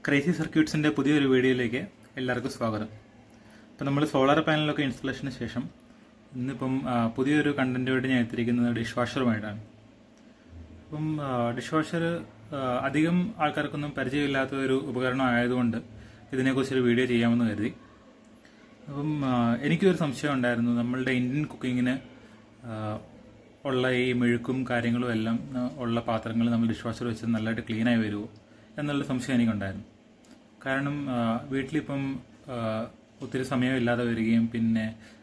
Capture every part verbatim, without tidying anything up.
Crazy സർക്യൂട്ട്സിൻ്റെ പുതിയൊരു വീഡിയോയിലേക്ക് എല്ലാവർക്കും സ്വാഗതം. അപ്പോൾ നമ്മൾ സോളാർ പാനലൊക്കെ ഇൻസ്റ്റലേഷന് ശേഷം ഇന്നിപ്പം പുതിയൊരു കണ്ടൻറ്റുമായിട്ട് ഞാൻ എത്തിയിരിക്കുന്നത് ഡിഷ് വാഷറുമായിട്ടാണ്. അപ്പം ഡിഷ് വാഷർ അധികം ആൾക്കാർക്കൊന്നും പരിചയമില്ലാത്ത ഒരു ഉപകരണം ആയതുകൊണ്ട് ഇതിനെക്കുറിച്ചൊരു വീഡിയോ ചെയ്യാമെന്ന് കരുതി. അപ്പം എനിക്കൊരു സംശയം ഉണ്ടായിരുന്നു, നമ്മളുടെ ഇന്ത്യൻ കുക്കിങ്ങിന് ഉള്ള ഈ മെഴുക്കും കാര്യങ്ങളും എല്ലാം ഉള്ള പാത്രങ്ങൾ നമ്മൾ ഡിഷ് വാഷർ വെച്ച് നല്ലതായിട്ട് ക്ലീനായി വരുമോ എന്നുള്ള സംശയം എനിക്കുണ്ടായിരുന്നു. കാരണം വീട്ടിലിപ്പം ഒത്തിരി സമയമില്ലാതെ വരികയും പിന്നെ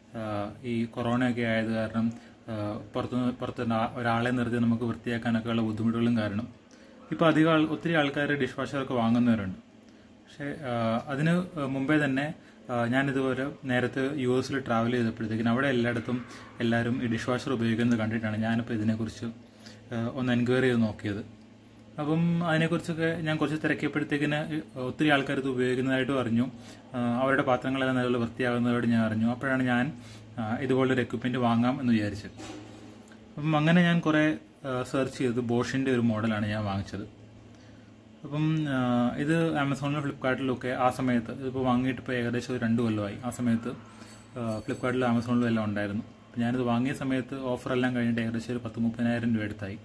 ഈ കൊറോണയൊക്കെ ആയത് കാരണം പുറത്ത് പുറത്ത് ഒരാളെ നിർത്തി നമുക്ക് വൃത്തിയാക്കാനൊക്കെ ഉള്ള ബുദ്ധിമുട്ടുകളും കാരണം ഇപ്പോൾ അധികം ആൾ ഒത്തിരി ആൾക്കാർ ഡിഷ് വാഷറൊക്കെ വാങ്ങുന്നവരുണ്ട്. പക്ഷേ അതിന് മുമ്പേ തന്നെ ഞാനിതുപോലെ നേരത്തെ യു എസിൽ ട്രാവൽ ചെയ്തപ്പോഴത്തേക്കിനും അവിടെ എല്ലായിടത്തും എല്ലാവരും ഈ ഡിഷ് വാഷർ ഉപയോഗിക്കുന്നത് കണ്ടിട്ടാണ് ഞാനിപ്പോൾ ഇതിനെക്കുറിച്ച് ഒന്ന് എൻക്വയറി ചെയ്ത് നോക്കിയത്. അപ്പം അതിനെക്കുറിച്ചൊക്കെ ഞാൻ കുറച്ച് തിരക്കിയപ്പോഴത്തേക്കിന് ഒത്തിരി ആൾക്കാർ ഇത് ഉപയോഗിക്കുന്നതായിട്ടും അറിഞ്ഞു, അവരുടെ പാത്രങ്ങളെല്ലാം നല്ല വൃത്തിയാകുന്നതായിട്ട് ഞാൻ അറിഞ്ഞു. അപ്പോഴാണ് ഞാൻ ഇതുപോലൊരു എക്വിപ്മെൻറ്റ് വാങ്ങാം എന്ന് വിചാരിച്ചത്. അപ്പം അങ്ങനെ ഞാൻ കുറേ സെർച്ച് ചെയ്ത് ബോഷിൻ്റെ ഒരു മോഡലാണ് ഞാൻ വാങ്ങിച്ചത്. അപ്പം ഇത് ആമസോണിലും ഫ്ലിപ്കാർട്ടിലൊക്കെ ആ സമയത്ത് ഇതിപ്പോൾ വാങ്ങിയിട്ട് ഇപ്പോൾ ഏകദേശം ഒരു രണ്ട് കൊല്ലമായി. ആ സമയത്ത് ഫ്ലിപ്കാർട്ടിലും ആമസോണിലും എല്ലാം ഉണ്ടായിരുന്നു. ഞാനിത് വാങ്ങിയ സമയത്ത് ഓഫറെല്ലാം കഴിഞ്ഞിട്ട് ഏകദേശം ഒരു പത്ത് മുപ്പതിനായിരം രൂപ അടുത്തായി.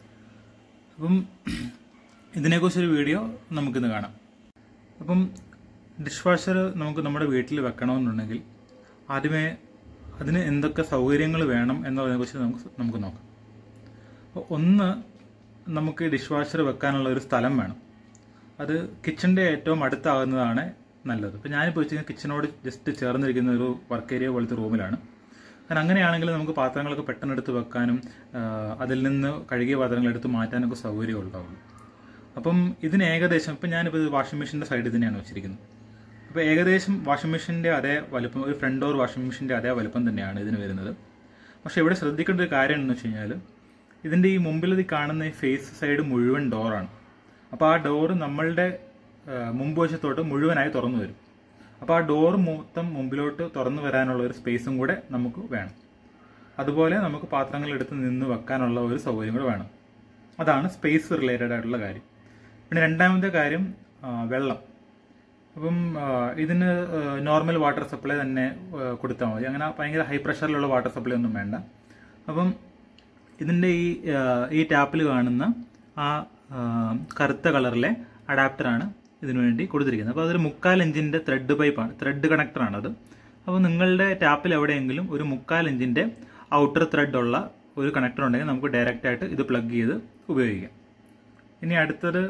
അപ്പം ഇതിനെക്കുറിച്ചൊരു വീഡിയോ നമുക്കിന്ന് കാണാം. അപ്പം ഡിഷ് വാഷർ നമുക്ക് നമ്മുടെ വീട്ടിൽ വെക്കണമെന്നുണ്ടെങ്കിൽ ആദ്യമേ അതിന് എന്തൊക്കെ സൗകര്യങ്ങൾ വേണം എന്നതിനെക്കുറിച്ച് നമുക്ക് നമുക്ക് നോക്കാം. അപ്പോൾ ഒന്ന്, നമുക്ക് ഡിഷ് വാഷർ വെക്കാനുള്ള ഒരു സ്ഥലം വേണം. അത് കിച്ചണിൻ്റെ ഏറ്റവും അടുത്താകുന്നതാണ് നല്ലത്. ഇപ്പോൾ ഞാനിപ്പോൾ വെച്ചാൽ കിച്ചണോട് ജസ്റ്റ് ചേർന്നിരിക്കുന്ന ഒരു വർക്ക് ഏരിയ പോലത്തെ റൂമിലാണ്. കാരണം അങ്ങനെയാണെങ്കിൽ നമുക്ക് പാത്രങ്ങളൊക്കെ പെട്ടെന്ന് എടുത്ത് വെക്കാനും അതിൽ നിന്ന് കഴുകിയ പാത്രങ്ങൾ എടുത്ത് മാറ്റാനൊക്കെ സൗകര്യം ഉണ്ടാവുള്ളൂ. അപ്പം ഇതിന് ഏകദേശം ഇപ്പം ഞാനിപ്പോൾ ഇത് വാഷിംഗ് മെഷീൻ്റെ സൈഡിൽ തന്നെയാണ് വെച്ചിരിക്കുന്നത്. അപ്പോൾ ഏകദേശം വാഷിംഗ് മെഷീൻ്റെ അതേ വലുപ്പം, ഒരു ഫ്രണ്ട് ഡോർ വാഷിംഗ് മെഷീൻ്റെ അതേ വലുപ്പം തന്നെയാണ് ഇതിന് വരുന്നത്. പക്ഷേ ഇവിടെ ശ്രദ്ധിക്കേണ്ട ഒരു കാര്യം എന്ന് വെച്ച് കഴിഞ്ഞാൽ ഇതിൻ്റെ ഈ മുമ്പിൽ ഇത് കാണുന്ന ഈ ഫേസ് സൈഡ് മുഴുവൻ ഡോറാണ്. അപ്പോൾ ആ ഡോറ് നമ്മളുടെ മുമ്പ് വശത്തോട്ട് മുഴുവനായി തുറന്നു വരും. അപ്പോൾ ആ ഡോർ മൊത്തം മുമ്പിലോട്ട് തുറന്നു വരാനുള്ള ഒരു സ്പേസും കൂടെ നമുക്ക് വേണം. അതുപോലെ നമുക്ക് പാത്രങ്ങൾ എടുത്ത് നിന്ന് വെക്കാനുള്ള ഒരു സൗകര്യം കൂടെ വേണം. അതാണ് സ്പേസ് റിലേറ്റഡ് ആയിട്ടുള്ള കാര്യം. പിന്നെ രണ്ടാമത്തെ കാര്യം വെള്ളം. അപ്പം ഇതിന് നോർമൽ വാട്ടർ സപ്ലൈ തന്നെ കൊടുത്താൽ മതി. അങ്ങനെ ഭയങ്കര ഹൈ പ്രഷറിലുള്ള വാട്ടർ സപ്ലൈ ഒന്നും വേണ്ട. അപ്പം ഇതിൻ്റെ ഈ ഈ ടാപ്പിൽ കാണുന്ന ആ കറുത്ത കളറിലെ അഡാപ്റ്ററാണ് ഇതിനു വേണ്ടി കൊടുത്തിരിക്കുന്നത്. അപ്പോൾ അതൊരു മുക്കാൽ ഇഞ്ചിൻ്റെ ത്രെഡ് പൈപ്പാണ്, ത്രെഡ് കണക്ടറാണത്. അപ്പോൾ നിങ്ങളുടെ ടാപ്പിൽ എവിടെയെങ്കിലും ഒരു മുക്കാൽ ഇഞ്ചിൻ്റെ ഔട്ടർ ത്രെഡ് ഉള്ള ഒരു കണക്ടർ ഉണ്ടെങ്കിൽ നമുക്ക് ഡയറക്റ്റ് ആയിട്ട് ഇത് പ്ലഗ് ചെയ്ത് ഉപയോഗിക്കാം. ഇനി അടുത്തത്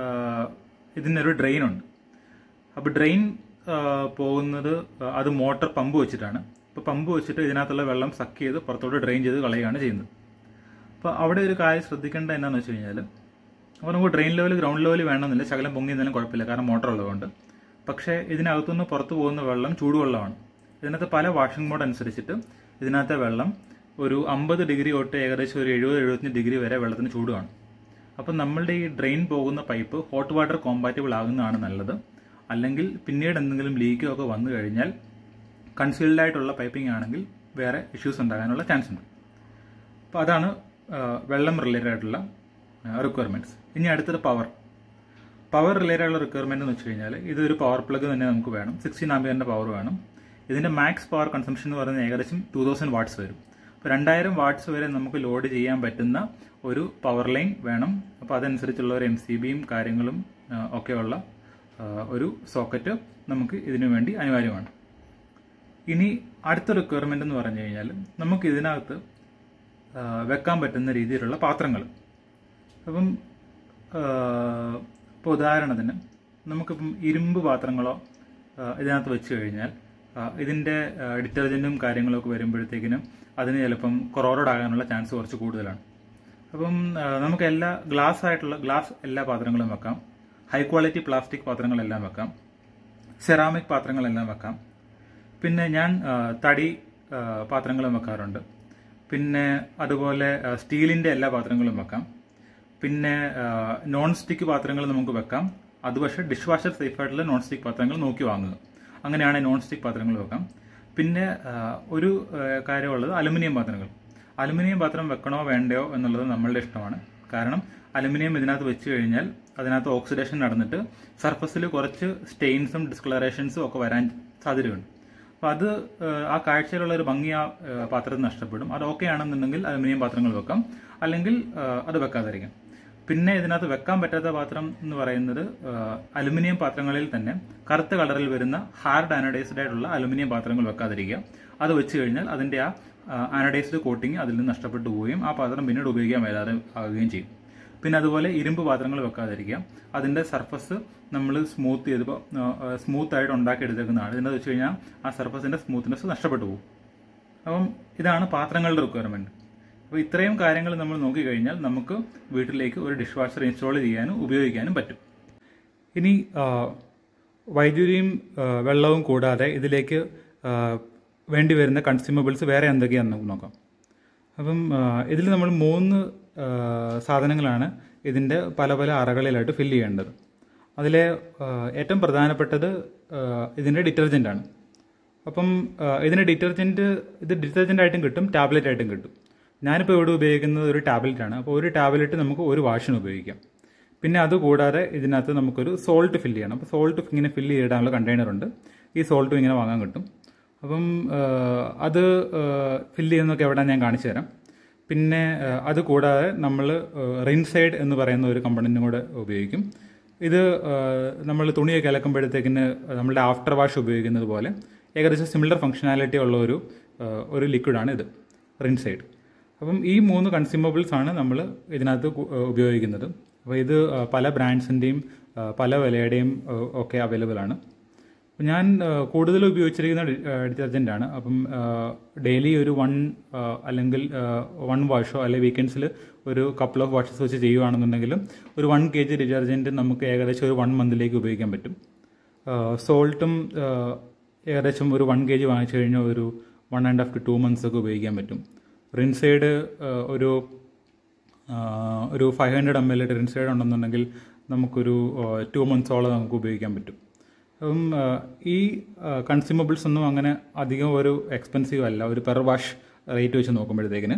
ഇതിനൊരു ഡ്രെയിനുണ്ട്. അപ്പോൾ ഡ്രെയിൻ പോകുന്നത് അത് മോട്ടർ പമ്പ് വെച്ചിട്ടാണ്. അപ്പോൾ പമ്പ് വെച്ചിട്ട് ഇതിനകത്തുള്ള വെള്ളം സക്ക് ചെയ്ത് പുറത്തോട്ട് ഡ്രെയിൻ ചെയ്ത് കളയുകയാണ് ചെയ്യുന്നത്. അപ്പോൾ അവിടെ ഒരു കാര്യം ശ്രദ്ധിക്കേണ്ട എന്താണെന്ന് വെച്ച് കഴിഞ്ഞാൽ, അപ്പോൾ നമുക്ക് ഡ്രെയിൻ ലെവൽ ഗ്രൗണ്ട് ലെവൽ വേണമെന്നില്ല, ശകലം പൊങ്ങി എന്നാലും കുഴപ്പമില്ല, കാരണം മോട്ടർ ഉള്ളതുകൊണ്ട്. പക്ഷേ ഇതിനകത്തുനിന്ന് പുറത്തു പോകുന്ന വെള്ളം ചൂടുവെള്ളമാണ്. ഇതിനകത്ത് പല വാഷിംഗ് മോഡ് അനുസരിച്ചിട്ട് ഇതിനകത്തെ വെള്ളം ഒരു അമ്പത് ഡിഗ്രി തൊട്ട് ഏകദേശം ഒരു എഴുപത് എഴുപത്തഞ്ച് ഡിഗ്രി വരെ വെള്ളത്തിന് ചൂടുമാണ്. അപ്പം നമ്മളുടെ ഈ ഡ്രെയിൻ പോകുന്ന പൈപ്പ് ഹോട്ട് വാട്ടർ കോമ്പാറ്റബിൾ ആകുന്നതാണ് നല്ലത്. അല്ലെങ്കിൽ പിന്നീട് എന്തെങ്കിലും ലീക്കോ ഒക്കെ വന്നു കഴിഞ്ഞാൽ കൺസീൽഡ് ആയിട്ടുള്ള പൈപ്പിംഗ് ആണെങ്കിൽ വേറെ ഇഷ്യൂസ് ഉണ്ടാകാനുള്ള ചാൻസ് ഉണ്ട്. അപ്പോൾ അതാണ് വെള്ളം റിലേറ്റഡ് ആയിട്ടുള്ള റിക്വയർമെൻറ്റ്സ്. ഇനി അടുത്തത് പവർ പവർ റിലേറ്റഡ് ആയിട്ടുള്ള റിക്വയർമെൻറ്റ് എന്ന് വെച്ച് കഴിഞ്ഞാൽ ഇതൊരു പവർ പ്ലഗ് തന്നെ നമുക്ക് വേണം. സിക്സ്റ്റീൻ ആംപിയറിൻ്റെ പവർ വേണം. ഇതിൻ്റെ മാക്സ് പവർ കൺസംഷൻ എന്ന് പറയുന്നത് ഏകദേശം ടു തൗസൻഡ് വാട്ട്സ് വരും. അപ്പോൾ രണ്ടായിരം വാട്ട്സ് വരെ നമുക്ക് ലോഡ് ചെയ്യാൻ പറ്റുന്ന ഒരു പവർ ലൈൻ വേണം. അപ്പോൾ അതനുസരിച്ചുള്ള ഒരു എം സി ബിയും കാര്യങ്ങളും ഒക്കെയുള്ള ഒരു സോക്കറ്റ് നമുക്ക് ഇതിനു വേണ്ടി അനിവാര്യമാണ്. ഇനി അടുത്ത റിക്വയർമെൻ്റ് എന്ന് പറഞ്ഞു കഴിഞ്ഞാൽ നമുക്ക് ഇതിനകത്ത് വെക്കാൻ പറ്റുന്ന രീതിയിലുള്ള പാത്രങ്ങൾ. അപ്പം ഇപ്പോൾ ഉദാഹരണത്തിന് നമുക്കിപ്പം ഇരുമ്പ് പാത്രങ്ങളോ ഇതിനകത്ത് വെച്ച് കഴിഞ്ഞാൽ ഇതിൻ്റെ ഡിറ്റർജൻറ്റും കാര്യങ്ങളൊക്കെ വരുമ്പോഴത്തേക്കിനും അതിന് ചിലപ്പം കൊറോറഡ് ആകാനുള്ള ചാൻസ് കുറച്ച് കൂടുതലാണ്. അപ്പം നമുക്ക് എല്ലാ ഗ്ലാസ് ആയിട്ടുള്ള ഗ്ലാസ് എല്ലാ പാത്രങ്ങളും വെക്കാം, ഹൈ ക്വാളിറ്റി പ്ലാസ്റ്റിക് പാത്രങ്ങളെല്ലാം വെക്കാം, സെറാമിക് പാത്രങ്ങളെല്ലാം വെക്കാം. പിന്നെ ഞാൻ തടി പാത്രങ്ങളും വെക്കാറുണ്ട്. പിന്നെ അതുപോലെ സ്റ്റീലിൻ്റെ എല്ലാ പാത്രങ്ങളും വെക്കാം. പിന്നെ നോൺ സ്റ്റിക്ക് പാത്രങ്ങൾ നമുക്ക് വെക്കാം. അത് പക്ഷേ ഡിഷ് വാഷർ സേഫ് ആയിട്ടുള്ള നോൺ സ്റ്റിക്ക് പാത്രങ്ങൾ നോക്കി വാങ്ങുക. അങ്ങനെയാണ് നോൺ സ്റ്റിക്ക് പാത്രങ്ങൾ വെക്കാം. പിന്നെ ഒരു കാര്യമുള്ളത് അലുമിനിയം പാത്രങ്ങൾ. അലുമിനിയം പാത്രം വെക്കണോ വേണ്ടയോ എന്നുള്ളത് നമ്മളുടെ ഇഷ്ടമാണ്. കാരണം അലുമിനിയം ഇതിനകത്ത് വെച്ച് കഴിഞ്ഞാൽ അതിനകത്ത് ഓക്സിഡേഷൻ നടന്നിട്ട് സർഫസിൽ കുറച്ച് സ്റ്റെയിൻസും ഡിസ്കളറേഷൻസും ഒക്കെ വരാൻ സാധ്യതയുണ്ട്. അപ്പോൾ അത് ആ കാഴ്ചയിലുള്ള ഒരു ഭംഗി ആ പാത്രത്തിൽ നഷ്ടപ്പെടും. അത് ഓക്കെ ആണെന്നുണ്ടെങ്കിൽ അലുമിനിയം പാത്രങ്ങൾ വെക്കാം, അല്ലെങ്കിൽ അത് വെക്കാതിരിക്കാം. പിന്നെ ഇതിനകത്ത് വെക്കാൻ പറ്റാത്ത പാത്രം എന്ന് പറയുന്നത് അലുമിനിയം പാത്രങ്ങളിൽ തന്നെ കറുത്ത കളറിൽ വരുന്ന ഹാർഡ് ആനഡൈസ്ഡ് ആയിട്ടുള്ള അലുമിനിയം പാത്രങ്ങൾ വെക്കാതിരിക്കുക. അത് വെച്ച് കഴിഞ്ഞാൽ അതിൻ്റെ ആ ആനഡൈസ്ഡ് കോട്ടിങ് അതിൽ നിന്ന് നഷ്ടപ്പെട്ടു പോവുകയും ആ പാത്രം പിന്നീട് ഉപയോഗിക്കാൻ മേലാതെ ആവുകയും ചെയ്യും. പിന്നെ അതുപോലെ ഇരുമ്പ് പാത്രങ്ങൾ വെക്കാതിരിക്കുക. അതിൻ്റെ സർഫസ് നമ്മൾ സ്മൂത്ത് ചെയ്ത് സ്മൂത്ത് ആയിട്ട് ഉണ്ടാക്കിയെടുത്തേക്കുന്നതാണ്. ഇതിനെ വെച്ച് കഴിഞ്ഞാൽ ആ സർഫസിൻ്റെ സ്മൂത്ത്നെസ് നഷ്ടപ്പെട്ടു പോകും. അപ്പം ഇതാണ് പാത്രങ്ങളുടെ റിക്വയർമെൻറ്റ്. അപ്പോൾ ഇത്രയും കാര്യങ്ങൾ നമ്മൾ നോക്കിക്കഴിഞ്ഞാൽ നമുക്ക് വീട്ടിലേക്ക് ഒരു ഡിഷ് വാഷർ ഇൻസ്റ്റാൾ ചെയ്യാനും ഉപയോഗിക്കാനും പറ്റും. ഇനി വൈദ്യുതിയും വെള്ളവും കൂടാതെ ഇതിലേക്ക് വേണ്ടി വരുന്ന കൺസ്യൂമബിൾസ് വേറെ എന്തൊക്കെയാണെന്ന് നോക്കാം. അപ്പം ഇതിൽ നമ്മൾ മൂന്ന് സാധനങ്ങളാണ് ഇതിൻ്റെ പല പല അറകളിലായിട്ട് ഫില്ല് ചെയ്യേണ്ടത്. അതിലെ ഏറ്റവും പ്രധാനപ്പെട്ടത് ഇതിൻ്റെ ഡിറ്റർജൻ്റാണ്. അപ്പം ഇതിൻ്റെ ഡിറ്റർജൻറ്റ് ഇത് ഡിറ്റർജൻ്റായിട്ടും കിട്ടും, ടാബ്ലറ്റ് ആയിട്ടും കിട്ടും. ഞാനിപ്പോൾ ഇവിടെ ഉപയോഗിക്കുന്നത് ഒരു ടാബ്ലറ്റാണ്. അപ്പോൾ ഒരു ടാബ്ലറ്റ് നമുക്ക് ഒരു വാഷിന് ഉപയോഗിക്കാം. പിന്നെ അതുകൂടാതെ ഇതിനകത്ത് നമുക്കൊരു സോൾട്ട് ഫില്ല് ചെയ്യണം. അപ്പോൾ സോൾട്ട് ഇങ്ങനെ ഫില്ല് ചെയ്തിടാനുള്ള കണ്ടെയ്നറുണ്ട്. ഈ സോൾട്ടും ഇങ്ങനെ വാങ്ങാൻ കിട്ടും. അപ്പം അത് ഫില്ല് ചെയ്യുന്നതൊക്കെ എവിടെ ഞാൻ കാണിച്ചു തരാം. പിന്നെ അത് കൂടാതെ നമ്മൾ റിൻസൈഡ് എന്ന് പറയുന്ന ഒരു കമ്പണൻറ്റും കൂടെ ഉപയോഗിക്കും. ഇത് നമ്മൾ തുണിയൊക്കെ അലക്കുമ്പോഴത്തേക്കിന് നമ്മളുടെ ആഫ്റ്റർ വാഷ് ഉപയോഗിക്കുന്നത് പോലെ ഏകദേശം സിമിലർ ഫംഗ്ഷനാലിറ്റി ഉള്ള ഒരു ഒരു ലിക്വിഡാണ് ഇത്, റിൻസൈഡ്. അപ്പം ഈ മൂന്ന് കൺസ്യൂമബിൾസ് ആണ് നമ്മൾ ഇതിനകത്ത് ഉപയോഗിക്കുന്നത്. അപ്പോൾ ഇത് പല ബ്രാൻഡ്സിൻ്റെയും പല വിലയുടെയും ഒക്കെ അവൈലബിൾ ആണ്. ഞാൻ കൂടുതൽ ഉപയോഗിച്ചിരിക്കുന്ന ഡിറ്റർജൻ്റാണ്. അപ്പം ഡെയിലി ഒരു വൺ അല്ലെങ്കിൽ വൺ വാഷോ അല്ലെങ്കിൽ വീക്കെൻഡ്സിൽ ഒരു കപ്പിൾ ഓഫ് വാഷസ് വെച്ച് ചെയ്യുകയാണെന്നുണ്ടെങ്കിലും ഒരു വൺ കെ ജി ഡിറ്റർജൻറ്റ് നമുക്ക് ഏകദേശം ഒരു വൺ മന്തിലേക്ക് ഉപയോഗിക്കാൻ പറ്റും. സോൾട്ടും ഏകദേശം ഒരു വൺ കെ ജി വാങ്ങിച്ചു കഴിഞ്ഞാൽ ഒരു one and half two two months ഒക്കെ ഉപയോഗിക്കാൻ പറ്റും. റിൻസൈഡ് ഒരു ഒരു five hundred M L rinse aid ഉണ്ടെന്നുണ്ടെങ്കിൽ നമുക്കൊരു ടു മന്ത്സോളം നമുക്ക് ഉപയോഗിക്കാൻ പറ്റും. അപ്പം ഈ കൺസ്യൂമബിൾസ് ഒന്നും അങ്ങനെ അധികം ഒരു എക്സ്പെൻസീവ് അല്ല ഒരു പെർ വാഷ് റേറ്റ് വെച്ച് നോക്കുമ്പോഴത്തേക്കിന്.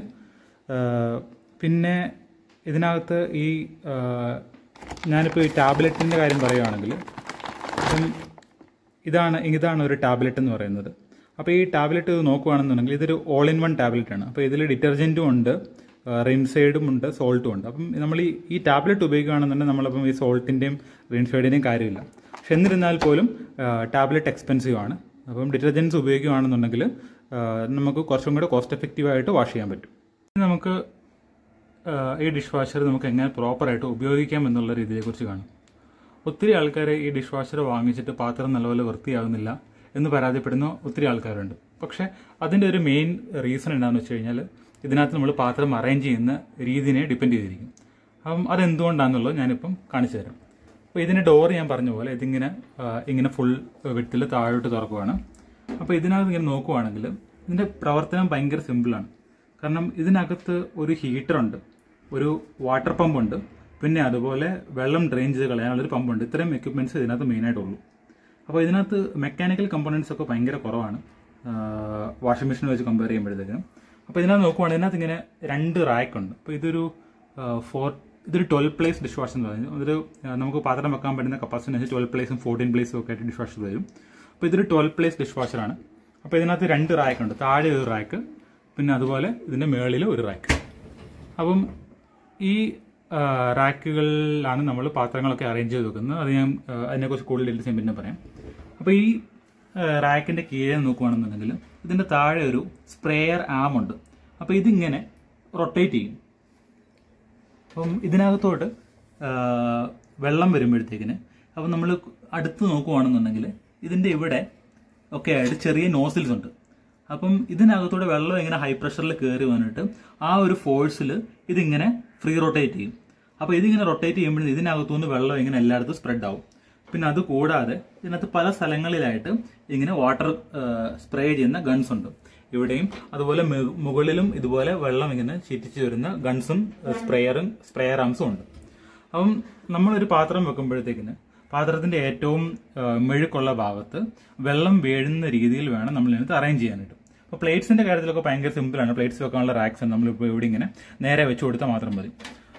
പിന്നെ ഇതിനകത്ത് ഈ ഞാനിപ്പോൾ ഈ ടാബ്ലറ്റിൻ്റെ കാര്യം പറയുകയാണെങ്കിൽ അപ്പം ഇതാണ് ഇതാണ് ഒരു ടാബ്ലറ്റ് എന്ന് പറയുന്നത്. അപ്പോൾ ഈ ടാബ്ലറ്റ് നോക്കുകയാണെന്നുണ്ടെങ്കിൽ ഇതൊരു ഓൾ ഇൻ വൺ ടാബ്ലറ്റാണ്. അപ്പോൾ ഇതിൽ ഡിറ്റർജൻറ്റും ഉണ്ട്, റിൻസൈഡും ഉണ്ട്, സോൾട്ടും ഉണ്ട്. അപ്പം നമ്മൾ ഈ ഈ ടാബ്ലറ്റ് ഉപയോഗിക്കുകയാണെന്നുണ്ടെങ്കിൽ നമ്മളപ്പം ഈ സോൾട്ടിൻ്റെയും റിൻസൈഡിൻ്റെയും കാര്യമില്ല. പക്ഷെ എന്നിരുന്നാൽ പോലും ടാബ്ലറ്റ് എക്സ്പെൻസീവ് ആണ്. അപ്പം ഡിറ്റർജൻറ്റ്സ് ഉപയോഗിക്കുകയാണെന്നുണ്ടെങ്കിൽ നമുക്ക് കുറച്ചും കൂടെ കോസ്റ്റ് എഫക്റ്റീവായിട്ട് വാഷ് ചെയ്യാൻ പറ്റും. നമുക്ക് ഈ ഡിഷ് വാഷർ നമുക്ക് എങ്ങനെ പ്രോപ്പറായിട്ട് ഉപയോഗിക്കാം എന്നുള്ള രീതിയെക്കുറിച്ച് കാണും. ഒത്തിരി ആൾക്കാർ ഈ ഡിഷ് വാഷർ വാങ്ങിച്ചിട്ട് പാത്രം നല്ലപോലെ വൃത്തിയാകുന്നില്ല എന്ന് പരാതിപ്പെടുന്ന ഒത്തിരി ആൾക്കാരുണ്ട്. പക്ഷേ അതിൻ്റെ ഒരു മെയിൻ റീസൺ എന്താണെന്ന് വെച്ച് കഴിഞ്ഞാൽ ഇതിനകത്ത് നമ്മൾ പാത്രം അറേഞ്ച് ചെയ്യുന്ന രീതിനെ ഡിപ്പെൻഡ് ചെയ്തിരിക്കും. അപ്പം അതെന്തുകൊണ്ടാണെന്നുള്ളത് ഞാനിപ്പം കാണിച്ചു തരാം. അപ്പോൾ ഇതിൻ്റെ ഡോർ ഞാൻ പറഞ്ഞ പോലെ ഇതിങ്ങനെ ഇങ്ങനെ ഫുൾ വിട്ടിൽ താഴോട്ട് തുറക്കുവാണ്. അപ്പോൾ ഇതിനകത്ത് ഇങ്ങനെ നോക്കുവാണെങ്കിൽ ഇതിൻ്റെ പ്രവർത്തനം ഭയങ്കര സിമ്പിളാണ്. കാരണം ഇതിനകത്ത് ഒരു ഹീറ്ററുണ്ട്, ഒരു വാട്ടർ പമ്പുണ്ട്, പിന്നെ അതുപോലെ വെള്ളം ഡ്രെയിൻ ചെയ്ത് കളയാനുള്ളൊരു പമ്പുണ്ട്. ഇത്രയും എക്യുപ്മെൻറ്റ്സ് ഇതിനകത്ത് മെയിനായിട്ടുള്ളൂ. അപ്പോൾ ഇതിനകത്ത് മെക്കാനിക്കൽ കമ്പോണൻസ് ഒക്കെ ഭയങ്കര കുറവാണ് വാഷിംഗ് മെഷീൻ വെച്ച് കമ്പയർ ചെയ്യുമ്പോഴത്തേക്കും. അപ്പോൾ ഇതിനകത്ത് നോക്കുവാണെങ്കിൽ ഇതിനകത്ത് ഇങ്ങനെ രണ്ട് റാക്കുണ്ട്. അപ്പോൾ ഇതൊരു ഫോർ ഇതൊരു ട്വൽവ് പ്ലേസ് ഡിഷ് വാഷർ എന്ന് പറയുന്നത്. ഇതൊരു നമുക്ക് പാത്രം വെക്കാൻ പറ്റുന്ന കപ്പാസിറ്റി അനുസരിച്ച് ട്വൽവ് പ്ലേസും ഫോർട്ടീൻ പ്ലേസും ഒക്കെ ആയിട്ട് ഡിഷ് വാഷർ വരും. അപ്പോൾ ഇതൊരു ട്വൽവ് പ്ലേസ് ഡിഷ് വാഷറാണ്. അപ്പോൾ ഇതിനകത്ത് രണ്ട് റാക്കുണ്ട്, താഴെ ഒരു റാക്ക്, പിന്നെ അതുപോലെ ഇതിൻ്റെ മുകളിൽ ഒരു റാക്ക്. അപ്പം ഈ റാക്കുകളിലാണ് നമ്മൾ പാത്രങ്ങളൊക്കെ അറേഞ്ച് ചെയ്ത് വെക്കുന്നത്. അത് ഞാൻ അതിനെക്കുറിച്ച് കൂടുതൽ ഡീറ്റെയിൽസ് ഞാൻ പിന്നെ പറയാം. അപ്പോൾ ഈ റാക്കിൻ്റെ കീഴെ നോക്കുകയാണെന്നുണ്ടെങ്കിൽ ഇതിൻ്റെ താഴെ ഒരു സ്പ്രേയർ ആമുണ്ട്. അപ്പോൾ ഇതിങ്ങനെ റൊട്ടേറ്റ് ചെയ്യും. അപ്പം ഇതിനകത്തോട്ട് വെള്ളം വരുമ്പോഴത്തേക്കിന് അപ്പം നമ്മൾ അടുത്ത് നോക്കുകയാണെന്നുണ്ടെങ്കിൽ ഇതിൻ്റെ ഇവിടെ ഒക്കെ ആയിട്ട് ചെറിയ നോസിൽസ് ഉണ്ട്. അപ്പം ഇതിനകത്തൂടെ വെള്ളം ഇങ്ങനെ ഹൈ പ്രഷറിൽ കയറി വന്നിട്ട് ആ ഒരു ഫോഴ്സിൽ ഇതിങ്ങനെ ഫ്രീ റൊട്ടേറ്റ് ചെയ്യും. അപ്പോൾ ഇതിങ്ങനെ റൊട്ടേറ്റ് ചെയ്യുമ്പോഴേ ഇതിനകത്തുനിന്ന് വെള്ളം ഇങ്ങനെ എല്ലായിടത്തും സ്പ്രെഡ് ആവും. പിന്നെ അത് കൂടാതെ ഇതിനകത്ത് പല സ്ഥലങ്ങളിലായിട്ട് ഇങ്ങനെ വാട്ടർ സ്പ്രേ ചെയ്യുന്ന ഗൺസ് ഉണ്ട് ഇവിടെയും. അതുപോലെ മുകളിലും ഇതുപോലെ വെള്ളം ഇങ്ങനെ ചീറ്റിച്ച് വരുന്ന ഗൺസും സ്പ്രേയറും സ്പ്രേയർ ആംസും ഉണ്ട്. അപ്പം നമ്മളൊരു പാത്രം വെക്കുമ്പോഴത്തേക്കിന് പാത്രത്തിന്റെ ഏറ്റവും മെഴുക്കുള്ള ഭാഗത്ത് വെള്ളം വീഴുന്ന രീതിയിൽ വേണം നമ്മൾ ഇതിനകത്ത് അറേഞ്ച് ചെയ്യാനായിട്ട്. അപ്പോൾ പ്ലേറ്റ്സിന്റെ കാര്യത്തിലൊക്കെ ഭയങ്കര സിമ്പിളാണ്. പ്ലേറ്റ്സ് വെക്കാനുള്ള റാക്സ് നമ്മളിപ്പോൾ ഇവിടെ ഇങ്ങനെ നേരെ വെച്ച് കൊടുത്താൽ മാത്രം മതി.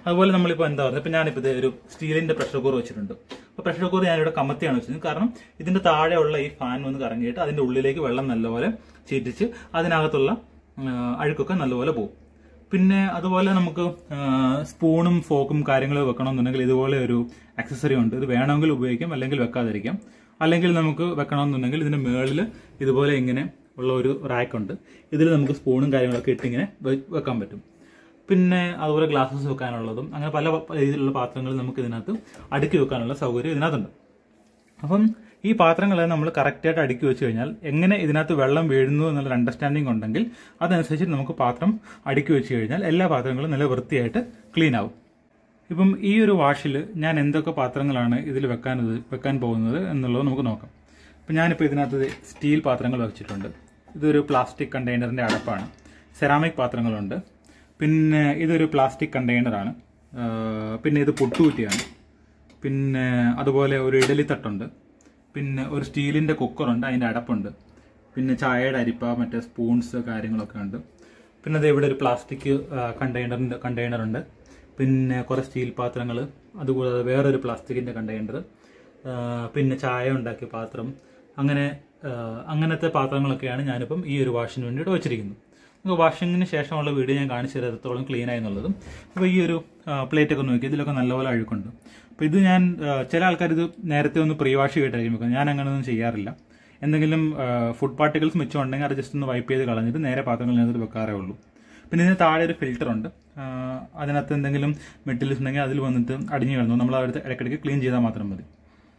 അതുപോലെ നമ്മളിപ്പോൾ എന്താ പറയുക, ഇപ്പം ഞാനിപ്പോൾ ഇത് ഒരു സ്റ്റീലിന്റെ പ്രഷർ കുക്കർ വെച്ചിട്ടുണ്ട്. അപ്പോൾ പ്രഷർ കുക്കർ ഞാനിവിടെ കമത്തിയാണ് വെച്ചത്. കാരണം ഇതിന്റെ താഴെയുള്ള ഈ ഫാൻ ഒന്ന് കറങ്ങിയിട്ട് അതിന്റെ ഉള്ളിലേക്ക് വെള്ളം നല്ലപോലെ ചീറ്റിച്ച് അതിനകത്തുള്ള അഴുക്കൊക്കെ നല്ലപോലെ പോകും. പിന്നെ അതുപോലെ നമുക്ക് സ്പൂണും ഫോക്കും കാര്യങ്ങളും വെക്കണമെന്നുണ്ടെങ്കിൽ ഇതുപോലെ ഒരു ആക്സസറി ഉണ്ട്. ഇത് വേണമെങ്കിൽ ഉപയോഗിക്കാം, അല്ലെങ്കിൽ വെക്കാതിരിക്കാം. അല്ലെങ്കിൽ നമുക്ക് വെക്കണമെന്നുണ്ടെങ്കിൽ ഇതിന്റെ മേളിൽ ഇതുപോലെ ഇങ്ങനെ ഉള്ള ഒരു റാക്കുണ്ട്. ഇതിൽ നമുക്ക് സ്പൂണും കാര്യങ്ങളൊക്കെ ഇട്ടിങ്ങനെ വെക്കാൻ പറ്റും. പിന്നെ അതുപോലെ ഗ്ലാസസ് വെക്കാനുള്ളതും അങ്ങനെ പല രീതിയിലുള്ള പാത്രങ്ങൾ നമുക്ക് ഇതിനകത്ത് അടുക്കി വെക്കാനുള്ള സൗകര്യം ഇതിനകത്തുണ്ട്. അപ്പം ഈ പാത്രങ്ങളെ നമ്മൾ കറക്റ്റായിട്ട് അടുക്കി വെച്ച് കഴിഞ്ഞാൽ എങ്ങനെ ഇതിനകത്ത് വെള്ളം വീഴുന്നു എന്നുള്ള അണ്ടർസ്റ്റാൻഡിംഗ് ഉണ്ടെങ്കിൽ അതനുസരിച്ച് നമുക്ക് പാത്രം അടുക്കി വെച്ച് കഴിഞ്ഞാൽ എല്ലാ പാത്രങ്ങളും നല്ല വൃത്തിയായിട്ട് ക്ലീൻ ആവും. ഇപ്പം ഈ ഒരു വാഷിൽ ഞാൻ എന്തൊക്കെ പാത്രങ്ങളാണ് ഇതിൽ വെക്കാൻ വെക്കാൻ പോകുന്നത് എന്നുള്ളത് നമുക്ക് നോക്കാം. അപ്പം ഞാനിപ്പോൾ ഇതിനകത്ത് സ്റ്റീൽ പാത്രങ്ങൾ വെച്ചിട്ടുണ്ട്. ഇതൊരു പ്ലാസ്റ്റിക് കണ്ടെയ്നറിൻ്റെ അടപ്പാണ്. സെറാമിക് പാത്രങ്ങളുണ്ട്. പിന്നെ ഇതൊരു പ്ലാസ്റ്റിക് കണ്ടെയ്നറാണ്. പിന്നെ ഇത് പൊട്ടുകുറ്റിയാണ്. പിന്നെ അതുപോലെ ഒരു ഇഡലിത്തട്ടുണ്ട്. പിന്നെ ഒരു സ്റ്റീലിൻ്റെ കുക്കറുണ്ട്, അതിൻ്റെ അടപ്പുണ്ട്. പിന്നെ ചായയുടെ അരിപ്പ, മറ്റേ സ്പൂൺസ് കാര്യങ്ങളൊക്കെ ഉണ്ട്. പിന്നെ അത് ഇവിടെ ഒരു പ്ലാസ്റ്റിക് കണ്ടെയ്നറിൻ്റെ കണ്ടെയ്നറുണ്ട്. പിന്നെ കുറേ സ്റ്റീൽ പാത്രങ്ങൾ, അതുകൂടാതെ വേറൊരു പ്ലാസ്റ്റിക്കിൻ്റെ കണ്ടെയ്നർ, പിന്നെ ചായ ഉണ്ടാക്കിയ പാത്രം, അങ്ങനെ അങ്ങനത്തെ പാത്രങ്ങളൊക്കെയാണ് ഞാനിപ്പം ഈ ഒരു വാഷിന് വേണ്ടിയിട്ട് വെച്ചിരിക്കുന്നത്. നമുക്ക് വാഷിങ്ങിന് ശേഷമുള്ള വീഡിയോ ഞാൻ കാണിച്ചു തരാം എത്രത്തോളം ക്ലീൻ ആയി എന്നുള്ളതും. അപ്പോൾ ഈ ഒരു പ്ലേറ്റൊക്കെ നോക്കി ഇതിലൊക്കെ നല്ലപോലെ അഴുക്കുണ്ട്. അപ്പോൾ ഇത് ഞാൻ ചില ആൾക്കാർ ഇത് നേരത്തെ ഒന്ന് പ്രീ വാഷ് ചെയ്തിട്ടായിരിക്കും വെക്കുന്നത്. ഞാൻ അങ്ങനെയൊന്നും ചെയ്യാറില്ല. എന്തെങ്കിലും ഫുഡ് പാർട്ടിക്കിൾസ് മിച്ചമുണ്ടെങ്കിൽ അത് ജസ്റ്റ് ഒന്ന് വൈപ്പ് ചെയ്ത് കളഞ്ഞിട്ട് നേരെ പാത്രങ്ങളിനകത്ത് വെക്കാറേ ഉള്ളൂ. പിന്നെ ഇതിന് താഴെ ഒരു ഫിൽറ്റർ ഉണ്ട്. അതിനകത്ത് എന്തെങ്കിലും മെറ്റീരിയൽസ് ഉണ്ടെങ്കിൽ അതിൽ വന്നിട്ട് അടിഞ്ഞു കിടന്നു നമ്മൾ അവിടുത്തെ ഇടയ്ക്കിടയ്ക്ക് ക്ലീൻ ചെയ്താൽ മാത്രം മതി.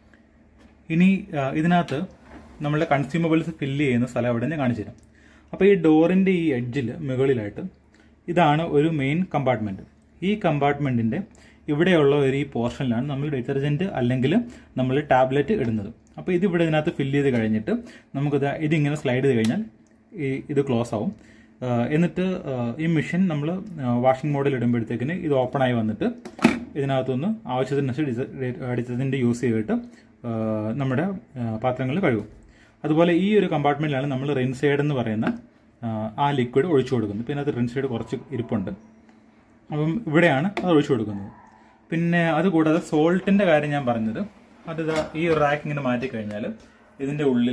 ഇനി ഇതിനകത്ത് നമ്മളുടെ കൺസ്യൂമബിൾസ് ഫില്ല് ചെയ്യുന്ന സ്ഥലം അവിടെ ഞാൻ കാണിച്ചു തരാം. അപ്പോൾ ഈ ഡോറിൻ്റെ ഈ എഡ്ജിൽ മുകളിലായിട്ട് ഇതാണ് ഒരു മെയിൻ കമ്പാർട്ട്മെൻറ്റ്. ഈ കമ്പാർട്ട്മെൻറ്റിൻ്റെ ഇവിടെയുള്ള ഒരു ഈ പോർഷനിലാണ് നമ്മൾ ഡിറ്റർജൻറ്റ് അല്ലെങ്കിൽ നമ്മൾ ടാബ്ലറ്റ് ഇടുന്നത്. അപ്പോൾ ഇത് ഇവിടെ ഇതിനകത്ത് ഫില്ല് ചെയ്ത് കഴിഞ്ഞിട്ട് നമുക്കിത് ഇതിങ്ങനെ സ്ലൈഡ് ചെയ്ത് കഴിഞ്ഞാൽ ഈ ഇത് ക്ലോസ് ആവും. എന്നിട്ട് ഈ മെഷീൻ നമ്മൾ വാഷിംഗ് മോഡിൽ ഇടുമ്പോഴത്തേക്കിന് ഇത് ഓപ്പൺ ആയി വന്നിട്ട് ഇതിനകത്തുനിന്ന് ആവശ്യത്തിനനുസരിച്ച് ഡിറ്റർജൻറ്റ് യൂസ് ചെയ്തിട്ട് നമ്മുടെ പാത്രങ്ങൾ കഴുകും. അതുപോലെ ഈ ഒരു കമ്പാർട്ട്മെന്റിലാണ് നമ്മൾ റിൻസൈഡ് എന്ന് പറയുന്ന ആ ലിക്വിഡ് ഒഴിച്ചു കൊടുക്കുന്നത്. പിന്നെ അത് റിൻസൈഡ് കുറച്ച് ഇരിപ്പുണ്ട്. അപ്പം ഇവിടെയാണ് അത് ഒഴിച്ചു കൊടുക്കുന്നത്. പിന്നെ അതുകൂടാതെ സോൾട്ടിന്റെ കാര്യം ഞാൻ പറഞ്ഞത്, അത് ഈ ഒരു റാക്ക് ഇങ്ങനെ മാറ്റിക്കഴിഞ്ഞാൽ ഇതിന്റെ ഉള്ളിൽ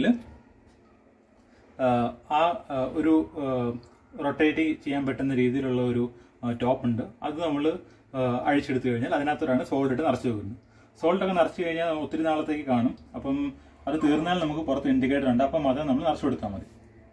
ആ ഒരു റൊട്ടേറ്റ് ചെയ്യാൻ പറ്റുന്ന രീതിയിലുള്ള ഒരു ടോപ്പ് ഉണ്ട്. അത് നമ്മൾ അഴിച്ചെടുത്തു കഴിഞ്ഞാൽ അതിനകത്തൊരാണ് സോൾട്ട് ഇട്ട് നിറച്ച് വെക്കുന്നത്. സോൾട്ടൊക്കെ നിറച്ച് കഴിഞ്ഞാൽ ഒത്തിരി നാളത്തേക്ക് കാണും. അപ്പം അത് തീർന്നാൽ നമുക്ക് പുറത്ത് ഇൻഡിക്കേറ്റർ ഉണ്ട്. അപ്പം അത് നമ്മൾ നിറച്ചു കൊടുത്താൽ മതി.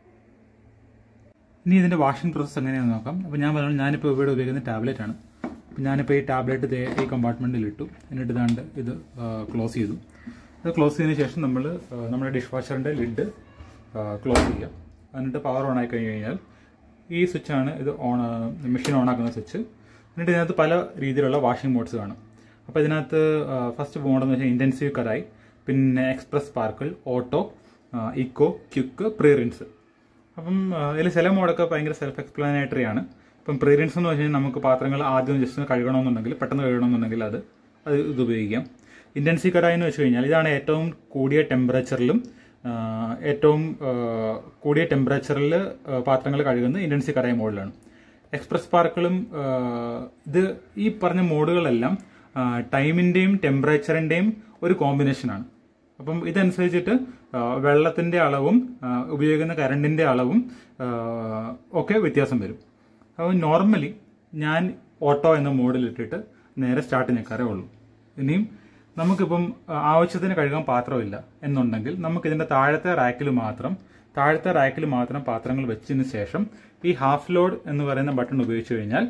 ഇനി ഇതിന്റെ വാഷിംഗ് പ്രോസസ്സ് എങ്ങനെയാണെന്ന് നോക്കാം. അപ്പോൾ ഞാൻ പറഞ്ഞു ഞാനിപ്പോൾ ഇവിടെ ഉപയോഗിക്കുന്ന ടാബ്ലറ്റ് ആണ്. അപ്പം ഞാനിപ്പോൾ ഈ ടാബ്ലറ്റ് ഈ കമ്പാർട്ട്മെന്റിൽ ഇട്ടു. എന്നിട്ട് ഇതാണ്ട് ഇത് ക്ലോസ് ചെയ്തു. അത് ക്ലോസ് ചെയ്തതിന് ശേഷം നമ്മൾ നമ്മുടെ ഡിഷ് വാഷറിന്റെ ലിഡ് ക്ലോസ് ചെയ്യുക. എന്നിട്ട് പവർ ഓൺ ആയി കഴിഞ്ഞ് കഴിഞ്ഞാൽ ഈ സ്വിച്ചാണ് ഇത് ഓൺ മെഷീൻ ഓൺ ആക്കുന്ന സ്വിച്ച്. എന്നിട്ട് ഇതിനകത്ത് പല രീതിയിലുള്ള വാഷിംഗ് മോഡ്സ് കാണും. അപ്പോൾ ഇതിനകത്ത് ഫസ്റ്റ് മോഡെന്ന് വെച്ചാൽ ഇൻറ്റൻസീവ് കറായി, പിന്നെ express sparkle, auto, eco, quick, pre rinse. അപ്പം ഇതിൽ ചില മോഡൊക്കെ ഭയങ്കര സെൽഫ് എക്സ്പ്ലാനേറ്ററി ആണ്. ഇപ്പം പ്രീ റിൻസ് എന്ന് വെച്ച് കഴിഞ്ഞാൽ നമുക്ക് പാത്രങ്ങൾ ആദ്യം ജസ്റ്റ് കഴുകണമെന്നുണ്ടെങ്കിൽ പെട്ടെന്ന് കഴുകണമെന്നുണ്ടെങ്കിൽ അത് അത് ഇത് ഉപയോഗിക്കാം. ഇൻറ്റൻസീവ് കറായി എന്ന് വെച്ച് കഴിഞ്ഞാൽ ഇതാണ് ഏറ്റവും കൂടിയ ടെമ്പറേച്ചറിലും ഏറ്റവും കൂടിയ ടെമ്പറേച്ചറിൽ പാത്രങ്ങൾ കഴുകുന്നത് ഇൻറ്റൻസീവ് കറായി മോഡിലാണ്. എക്സ്പ്രസ് സ്പാർക്കിളും ഇത് ഈ പറഞ്ഞ മോഡുകളെല്ലാം ടൈമിൻ്റെയും ടെമ്പറേച്ചറിൻ്റെയും ഒരു കോമ്പിനേഷനാണ്. അപ്പം ഇതനുസരിച്ചിട്ട് വെള്ളത്തിൻ്റെ അളവും ഉപയോഗിക്കുന്ന കറണ്ടിൻ്റെ അളവും ഒക്കെ വ്യത്യാസം വരും. അപ്പോൾ നോർമലി ഞാൻ ഓട്ടോ എന്ന മോഡിലിട്ടിട്ട് നേരെ സ്റ്റാർട്ട് ഞെക്കാറേ ഉള്ളൂ. ഇനിയും നമുക്കിപ്പം ആവശ്യത്തിന് കഴുകാൻ പാത്രമില്ല എന്നുണ്ടെങ്കിൽ നമുക്കിതിൻ്റെ താഴത്തെ റാക്കിൽ മാത്രം താഴത്തെ റാക്കിൽ മാത്രം പാത്രങ്ങൾ വെച്ചതിന് ശേഷം ഈ ഹാഫ് ലോഡ് എന്ന് പറയുന്ന ബട്ടൺ ഉപയോഗിച്ച് കഴിഞ്ഞാൽ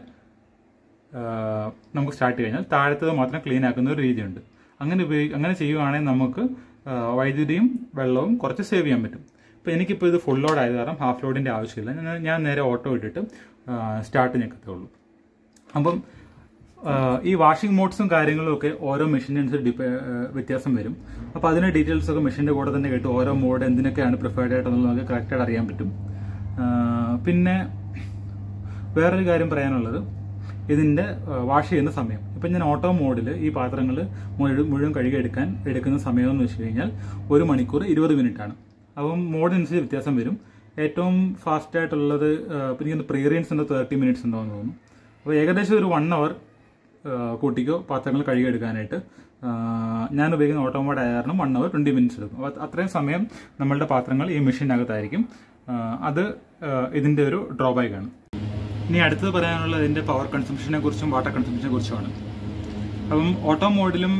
നമുക്ക് സ്റ്റാർട്ട് കഴിഞ്ഞാൽ താഴത്തത് മാത്രം ക്ലീൻ ആക്കുന്ന ഒരു രീതിയുണ്ട്. അങ്ങനെ ഉപയോഗി അങ്ങനെ ചെയ്യുകയാണെങ്കിൽ നമുക്ക് വൈദ്യുതിയും വെള്ളവും കുറച്ച് സേവ് ചെയ്യാൻ പറ്റും. ഇപ്പോൾ എനിക്കിപ്പോൾ ഇത് ഫുൾ ലോഡ് ആയത് കാരണം ഹാഫ് ലോഡിൻ്റെ ആവശ്യമില്ല. ഞാൻ നേരെ ഓട്ടോ ഇട്ടിട്ട് സ്റ്റാർട്ട് ഞെക്കത്തേ ഉള്ളൂ. അപ്പം ഈ വാഷിംഗ് മോഡ്സും കാര്യങ്ങളും ഒക്കെ ഓരോ മെഷീനനുസരിച്ച് ഡിപെ വ്യത്യാസം വരും. അപ്പോൾ അതിൻ്റെ ഡീറ്റെയിൽസ് ഒക്കെ മെഷീൻ്റെ കൂടെ തന്നെ കേട്ട് ഓരോ മോഡ് എന്തിനൊക്കെയാണ് പ്രിഫേർഡ് ആയിട്ടെന്നുള്ളത് നമുക്ക് കറക്റ്റായിട്ട് അറിയാൻ പറ്റും. പിന്നെ വേറൊരു കാര്യം പറയാനുള്ളത് ഇതിൻ്റെ വാഷ് ചെയ്യുന്ന സമയം. ഇപ്പം ഞാൻ ഓട്ടോ മോഡിൽ ഈ പാത്രങ്ങൾ മുഴുവൻ മുഴുവൻ കഴുകിയെടുക്കാൻ എടുക്കുന്ന സമയം എന്ന് വെച്ച് കഴിഞ്ഞാൽ ഒരു മണിക്കൂർ ഇരുപത് മിനിറ്റാണ്. അപ്പം മോഡിനനുസരിച്ച് വ്യത്യാസം വരും. ഏറ്റവും ഫാസ്റ്റ് ആയിട്ടുള്ളത് പിന്നെ പ്രീ റിൻസിൻ്റെ തേർട്ടി മിനിറ്റ്സ് ഉണ്ടാവുമെന്ന് തോന്നുന്നു. അപ്പോൾ ഏകദേശം ഒരു വൺ അവർ കൂട്ടിക്കോ പാത്രങ്ങൾ കഴുകിയെടുക്കാനായിട്ട്. ഞാൻ ഉപയോഗിക്കുന്ന ഓട്ടോമോഡ് ആയിരുന്നു വൺ അവർ ട്വൻറ്റി മിനിറ്റ്സ് എടുക്കും. അപ്പോൾ അത്രയും സമയം നമ്മളുടെ പാത്രങ്ങൾ ഈ മെഷീനകത്തായിരിക്കും. അത് ഇതിൻ്റെ ഒരു ഡ്രോബാക്കാണ്. ഇനി അടുത്തത് പറയാനുള്ളത് ഇതിൻ്റെ പവർ കൺസംഷനെ കുറിച്ചും വാട്ടർ കൺസംഷനെ കുറിച്ചുമാണ്. അപ്പം ഓട്ടോ മോഡിലും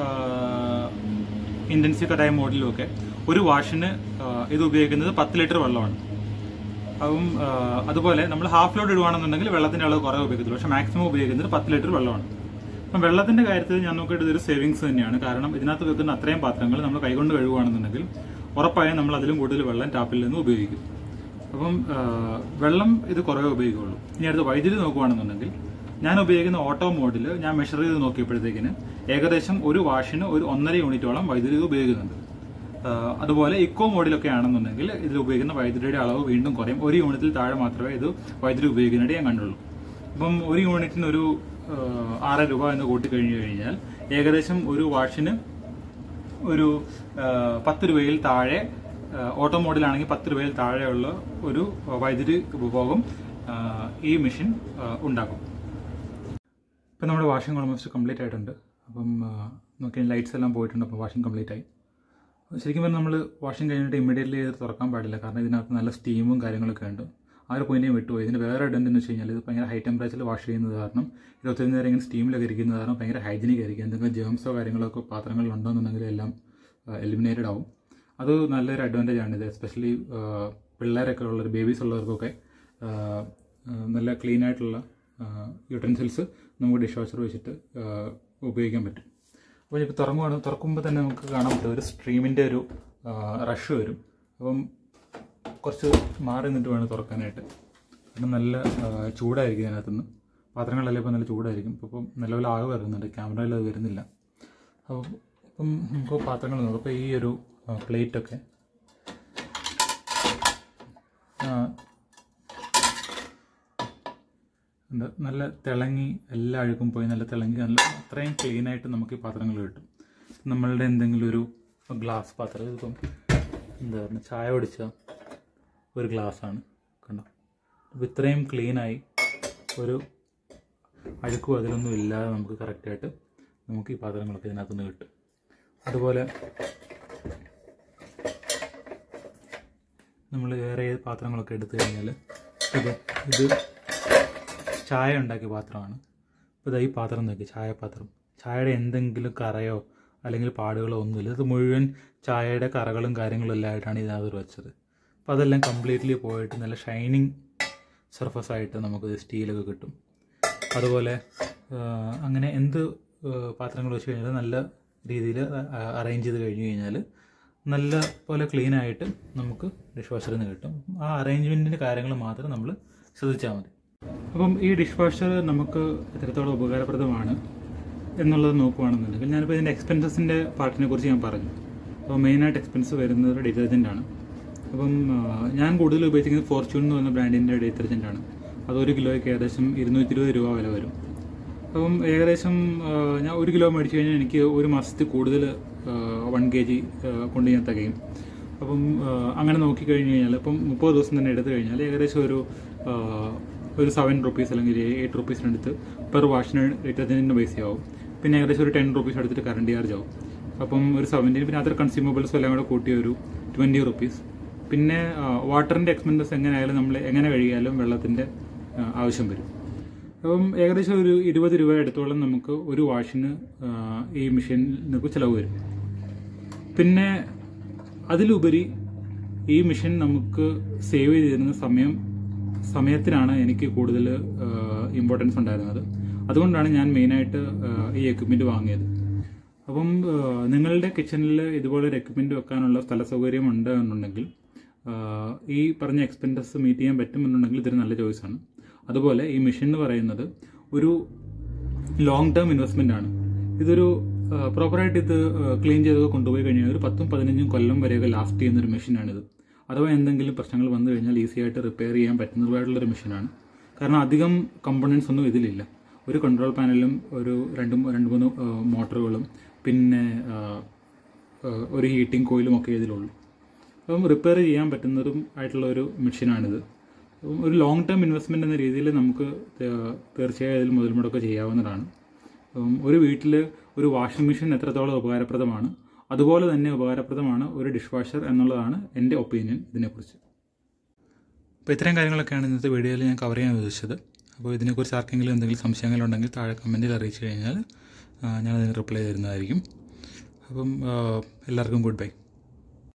ഇൻറ്റൻസീവ് കടായ മോഡിലും ഒക്കെ ഒരു വാഷിന് ഇത് ഉപയോഗിക്കുന്നത് പത്ത് ലിറ്റർ വെള്ളമാണ്. അപ്പം അതുപോലെ നമ്മൾ ഹാഫ് ലോഡ് ഇടുവാണെന്നുണ്ടെങ്കിൽ വെള്ളത്തിൻ്റെ അളവ് കുറേ ഉപയോഗിക്കത്തുള്ളൂ. പക്ഷേ മാക്സിമം ഉപയോഗിക്കുന്നത് പത്ത് ലിറ്റർ വെള്ളമാണ്. അപ്പം വെള്ളത്തിൻ്റെ കാര്യത്തിൽ ഞാൻ നോക്കിയിട്ട് ഇതൊരു സേവിങ്സ് തന്നെയാണ്. കാരണം ഇതിനകത്ത് വെക്കുന്ന അത്രയും പാത്രങ്ങൾ നമ്മൾ കൈകൊണ്ട് കഴുകുകയാണെന്നുണ്ടെങ്കിൽ ഉറപ്പായും നമ്മൾ അതിലും കൂടുതൽ വെള്ളം ടാപ്പിൽ നിന്ന് ഉപയോഗിക്കും. അപ്പം വെള്ളം ഇത് കുറേ ഉപയോഗിക്കുകയുള്ളൂ. ഇനി അടുത്ത് വൈദ്യുതി നോക്കുകയാണെന്നുണ്ടെങ്കിൽ ഞാൻ ഉപയോഗിക്കുന്ന ഓട്ടോ മോഡിൽ ഞാൻ മെഷർ ചെയ്ത് നോക്കിയപ്പോഴത്തേക്കിന് ഏകദേശം ഒരു വാഷിന് ഒരു ഒന്നര യൂണിറ്റോളം വൈദ്യുതി ഉപയോഗിക്കുന്നുണ്ട്. അതുപോലെ ഇക്കോ മോഡിലൊക്കെ ആണെന്നുണ്ടെങ്കിൽ ഇതിൽ ഉപയോഗിക്കുന്ന വൈദ്യുതിയുടെ അളവ് വീണ്ടും കുറയും. ഒരു യൂണിറ്റിൽ താഴെ മാത്രമേ ഇത് വൈദ്യുതി ഉപയോഗിക്കുന്നതായിട്ട് ഞാൻ കണ്ടുള്ളൂ. അപ്പം ഒരു യൂണിറ്റിന് ഒരു ആറ് രൂപ എന്ന് കൂട്ടിക്കഴിഞ്ഞു കഴിഞ്ഞാൽ ഏകദേശം ഒരു വാഷിന് ഒരു പത്ത് രൂപയിൽ താഴെ, ഓട്ടോ മോഡിലാണെങ്കിൽ പത്ത് രൂപയിൽ താഴെയുള്ള ഒരു വൈദ്യുതി ഉപഭോഗം ഈ മെഷീൻ ഉണ്ടാക്കും. ഇപ്പം നമ്മുടെ വാഷിംഗ് ഓൾമോസ്റ്റ് കംപ്ലീറ്റ് ആയിട്ടുണ്ട്. അപ്പം നോക്കിയാൽ ലൈറ്റ്സ് എല്ലാം പോയിട്ടുണ്ട്. അപ്പം വാഷിംഗ് കംപ്ലീറ്റ് ആയി. ശരിക്കും പറഞ്ഞാൽ നമ്മൾ വാഷിംഗ് കഴിഞ്ഞിട്ട് ഇമ്മീഡിയറ്റ്ലി ഇത് തുറക്കാൻ പാടില്ല. കാരണം ഇതിനകത്ത് നല്ല സ്റ്റീമും കാര്യങ്ങളൊക്കെ ഉണ്ട്. ആ ഒരു പോയിന്റേയും വിട്ടുപോയി. ഇതിന് വേറെ ഇടം എന്ന് വെച്ച് കഴിഞ്ഞാൽ ഇത് ഭയങ്കര ഹൈ ടെമ്പറേച്ചറിൽ വാഷ് ചെയ്യുന്നത് കാരണം ഇരുപത്തി നേരം ഇങ്ങനെ സ്റ്റീമിലൊക്കെ ഇരിക്കുന്നത് കാരണം ഭയങ്കര ഹൈജീനിക് ആയിരിക്കും. എന്തെങ്കിലും ജേംസോ കാര്യങ്ങളൊക്കെ പാത്രങ്ങളിൽ ഉണ്ടോയെന്നുണ്ടെങ്കിൽ എല്ലാം എലിമിനേറ്റഡ് ആവും. അത് നല്ലൊരു അഡ്വാൻറ്റേജ് ആണ് ഇത്. എസ്പെഷ്യലി പിള്ളേരൊക്കെ ഉള്ളൊരു ബേബീസ് ഉള്ളവർക്കൊക്കെ നല്ല ക്ലീൻ ആയിട്ടുള്ള യൂട്ടൻസിൽസ് നമുക്ക് ഡിഷ് വാഷർ വെച്ചിട്ട് ഉപയോഗിക്കാൻ പറ്റും. അപ്പോൾ ഇപ്പോൾ തുറങ്ങുവാണ് തുറക്കുമ്പോൾ തന്നെ നമുക്ക് കാണാൻ പറ്റും ഒരു സ്ട്രീമിൻ്റെ ഒരു റഷ് വരും. അപ്പം കുറച്ച് മാറി നിന്നിട്ട് വേണം തുറക്കാനായിട്ട്. കാരണം നല്ല ചൂടായിരിക്കും അതിനകത്തുനിന്ന്. പാത്രങ്ങളെല്ലാം ഇപ്പോൾ നല്ല ചൂടായിരിക്കും. ഇപ്പം നല്ലപോലെ ആകെ വരുന്നുണ്ട്. ക്യാമറയിൽ അത് വരുന്നില്ല. അപ്പോൾ ഇപ്പം നമുക്ക് പാത്രങ്ങൾ നോക്കാം. അപ്പോൾ ഈ ഒരു പ്ലേറ്റൊക്കെ ഉണ്ട്. നല്ല തിളങ്ങി എല്ലാ അഴുക്കും പോയി നല്ല തിളങ്ങി നല്ല അത്രയും ക്ലീനായിട്ട് നമുക്ക് ഈ പാത്രങ്ങൾ കിട്ടും. നമ്മളുടെ എന്തെങ്കിലും ഒരു ഗ്ലാസ് പാത്രം, ഇതിപ്പം എന്താ പറയുക ചായ ഒടിച്ച ഒരു ഗ്ലാസ്സാണ് കണ്ടോ. അപ്പോൾ ഇത്രയും ക്ലീനായി ഒരു അഴുക്കും അതിലൊന്നും ഇല്ലാതെ നമുക്ക് കറക്റ്റായിട്ട് നമുക്ക് ഈ പാത്രങ്ങളൊക്കെ ഇതിനകത്തുനിന്ന് കിട്ടും. അതുപോലെ നമ്മൾ വേറെ പാത്രങ്ങളൊക്കെ എടുത്തു കഴിഞ്ഞാൽ ഇത് ഇത് ചായ ഉണ്ടാക്കിയ പാത്രമാണ്. ഇപ്പോൾ ഇതാ ഈ പാത്രം നോക്കി, ചായപാത്രം. ചായയുടെ എന്തെങ്കിലും കറയോ അല്ലെങ്കിൽ പാടുകളോ ഒന്നുമില്ല. ഇത് മുഴുവൻ ചായയുടെ കറകളും കാര്യങ്ങളും എല്ലാം ആയിട്ടാണ് ഇതിനകത്ത് വെച്ചത്. അപ്പോൾ അതെല്ലാം കംപ്ലീറ്റ്ലി പോയിട്ട് നല്ല ഷൈനിങ് സർഫസ് ആയിട്ട് നമുക്ക് സ്റ്റീലൊക്കെ കിട്ടും. അതുപോലെ അങ്ങനെ എന്ത് പാത്രങ്ങൾ വെച്ച് കഴിഞ്ഞാൽ നല്ല രീതിയിൽ അറേഞ്ച് ചെയ്ത് കഴിഞ്ഞ് കഴിഞ്ഞാൽ നല്ല പോലെ ക്ലീനായിട്ട് നമുക്ക് ഡിഷ് വാഷറിൽ നിന്ന് കിട്ടും. ആ അറേഞ്ച്മെൻറ്റിൻ്റെ കാര്യങ്ങൾ മാത്രം നമ്മൾ ശ്രദ്ധിച്ചാൽ മതി. അപ്പം ഈ ഡിഷ് വാഷർ നമുക്ക് എത്രത്തോളം ഉപകാരപ്രദമാണ് എന്നുള്ളത് നോക്കുകയാണെന്നുണ്ടെങ്കിൽ ഞാനിപ്പോൾ ഇതിൻ്റെ എക്സ്പെൻസസിൻ്റെ പാർട്ടിനെ കുറിച്ച് ഞാൻ പറഞ്ഞു. അപ്പോൾ മെയിനായിട്ട് എക്സ്പെൻസ് വരുന്നത് ഡിറ്റർജൻറ്റാണ്. അപ്പം ഞാൻ കൂടുതൽ ഉപയോഗിക്കുന്നത് ഫോർച്യൂൺ എന്ന് പറയുന്ന ബ്രാൻഡിൻ്റെ ഡിറ്റർജൻറ്റാണ്. അത് ഒരു കിലോയ്ക്ക് ഏകദേശം ഇരുന്നൂറ്റി ഇരുപത് രൂപ വില വരും. അപ്പം ഏകദേശം ഞാൻ ഒരു കിലോ മേടിച്ച് കഴിഞ്ഞാൽ എനിക്ക് ഒരു മാസത്തിൽ കൂടുതൽ വൺ കെ ജി കൊണ്ട് ഞാൻ തികയും. അപ്പം അങ്ങനെ നോക്കിക്കഴിഞ്ഞ് കഴിഞ്ഞാൽ ഇപ്പം മുപ്പത് ദിവസം തന്നെ എടുത്തു കഴിഞ്ഞാൽ ഏകദേശം ഒരു ഒരു സെവൻ റുപ്പീസ് അല്ലെങ്കിൽ എയ്റ്റ് റുപ്പീസിനടുത്ത് പെർ വാഷിന് ഡിറ്റർജൻറ്റിൻ്റെ പൈസയാവും. പിന്നെ ഏകദേശം ഒരു ടെൻ റുപ്പീസ് എടുത്തിട്ട് കറണ്ട് ചാർജ് ആവും. അപ്പം ഒരു സെവൻറ്റീൻ, പിന്നെ അതർ കൺസ്യൂമബിൾസ് എല്ലാം കൂടെ കൂട്ടിയ ഒരു ട്വൻറ്റി റുപ്പീസ്. പിന്നെ വാട്ടറിൻ്റെ എക്സ്പെൻസസ് എങ്ങനെയായാലും നമ്മൾ എങ്ങനെ കഴിയാലും വെള്ളത്തിൻ്റെ ആവശ്യം വരും. അപ്പം ഏകദേശം ഒരു ഇരുപത് രൂപ എടുത്തോളം നമുക്ക് ഒരു വാഷിന് ഈ മെഷീനിന് ചിലവ് വരും. പിന്നെ അതിലുപരി ഈ മെഷീൻ നമുക്ക് സേവ് ചെയ്ത് തരുന്ന സമയം സമയത്തിനാണ് എനിക്ക് കൂടുതൽ ഇമ്പോർട്ടൻസ് ഉണ്ടായിരുന്നത്. അതുകൊണ്ടാണ് ഞാൻ മെയിനായിട്ട് ഈ എക്യുപ്മെൻറ്റ് വാങ്ങിയത്. അപ്പം നിങ്ങളുടെ കിച്ചണിൽ ഇതുപോലെ ഒരു എക്യുപ്മെൻറ്റ് വെക്കാനുള്ള സ്ഥല സൗകര്യം ഉണ്ട് എന്നുണ്ടെങ്കിൽ ഈ പറഞ്ഞ എക്സ്പെൻസസ് മീറ്റ് ചെയ്യാൻ പറ്റുമെന്നുണ്ടെങ്കിൽ ഇതൊരു നല്ല ചോയ്സാണ്. അതുപോലെ ഈ മെഷീൻ എന്ന് പറയുന്നത് ഒരു ലോങ് ടേം ഇൻവെസ്റ്റ്മെൻ്റ് ആണ്. ഇതൊരു പ്രോപ്പറായിട്ട് ഇത് ക്ലീൻ ചെയ്തൊക്കെ കൊണ്ടുപോയി കഴിഞ്ഞാൽ ഒരു പത്തും പതിനഞ്ചും കൊല്ലം വരെയൊക്കെ ലാസ്റ്റ് ചെയ്യുന്നൊരു മെഷീനാണിത്. അഥവാ എന്തെങ്കിലും പ്രശ്നങ്ങൾ വന്നു കഴിഞ്ഞാൽ ഈസി ആയിട്ട് റിപ്പയർ ചെയ്യാൻ പറ്റുന്നതായിട്ടുള്ളൊരു മെഷീനാണ്. കാരണം അധികം കമ്പോണൻസ് ഒന്നും ഇതിലില്ല. ഒരു കൺട്രോൾ പാനലും ഒരു രണ്ടും രണ്ട് മൂന്ന് മോട്ടറുകളും പിന്നെ ഒരു ഹീറ്റിംഗ് കോയിലും ഒക്കെ ഇതിലുള്ളൂ. അപ്പം റിപ്പയർ ചെയ്യാൻ പറ്റുന്നതും ആയിട്ടുള്ള ഒരു മെഷീനാണിത്. ഒരു ലോങ് ടേം ഇൻവെസ്റ്റ്മെൻറ്റ് എന്ന രീതിയിൽ നമുക്ക് തീർച്ചയായും ഇതിൽ മുതൽ മുടക്ക് ചെയ്യാവുന്നതാണ്. ഒരു വീട്ടിൽ ഒരു വാഷിംഗ് മെഷീൻ എത്രത്തോളം ഉപകാരപ്രദമാണ് അതുപോലെ തന്നെ ഉപകാരപ്രദമാണ് ഒരു ഡിഷ് വാഷർ എന്നുള്ളതാണ് എൻ്റെ ഒപ്പീനിയൻ ഇതിനെക്കുറിച്ച്. അപ്പോൾ ഇത്രയും കാര്യങ്ങളൊക്കെയാണ് ഇന്നത്തെ വീഡിയോയിൽ ഞാൻ കവർ ചെയ്യാൻ ഉദ്ദേശിച്ചത്. അപ്പോൾ ഇതിനെക്കുറിച്ച് ആർക്കെങ്കിലും എന്തെങ്കിലും സംശയങ്ങളുണ്ടെങ്കിൽ താഴെ കമൻറ്റിൽ അറിയിച്ചു കഴിഞ്ഞാൽ ഞാനതിന് റിപ്ലൈ തരുന്നതായിരിക്കും. അപ്പം എല്ലാവർക്കും ഗുഡ് ബൈ.